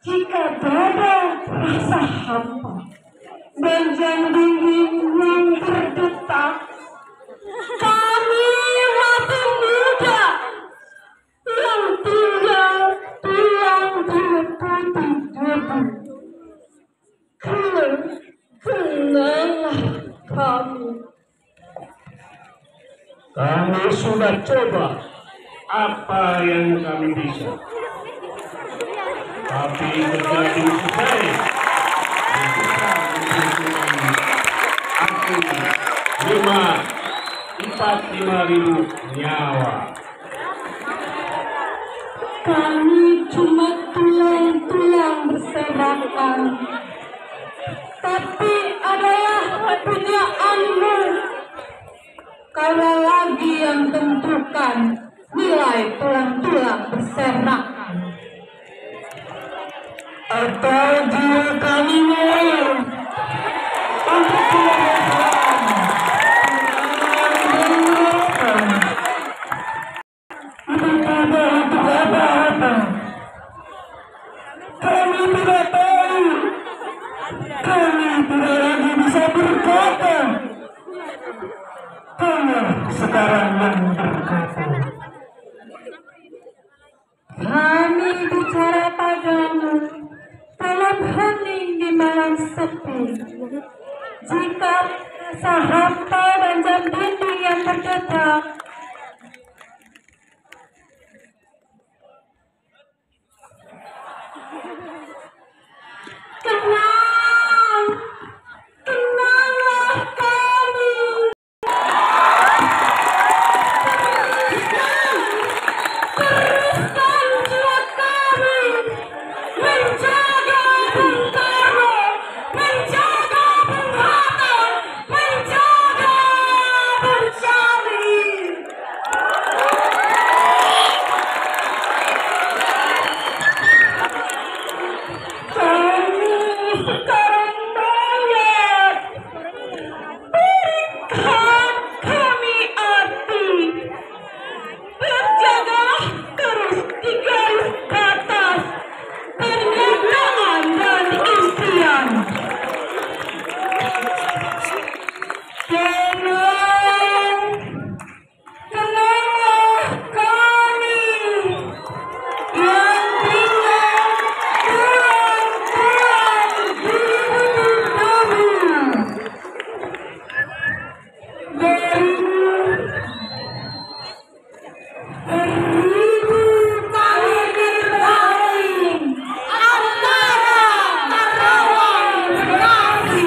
Jika dada rasa hampa dan jantung dingin yang berdetak, kami masih muda yang tinggal tulang berputih debu. Kenanglah kami. Kami sudah coba apa yang kami bisa, tapi terjadi selesai. Aku 45.000 nyawa. Kami cuma tulang-tulang berserakan, tapi adalah kepunyaanmu. Kau lagi yang tentukan nilai tulang-tulang berserakan. Atau dia kami mau untuk kami tidak tahu, kami tidak lagi bisa berkata. Kami sekarang yang berkata. Kami bicara padamu dalam hening di malam sepi. Jika rasa hampa dan jam dinding yang berdetak, kenanglah kami. Teruskan jiwa kami menjaga Bung Karno, menjaga Bung Hatta, menjaga Bung Sari. Kami sekarang banyak, berikan kami arti. Berjagalah terus di garis batas pernyataan dan impian. Kenanglah kami yang tinggal tulang-tulang beribu kali bersaing antara Karawang Bekasi.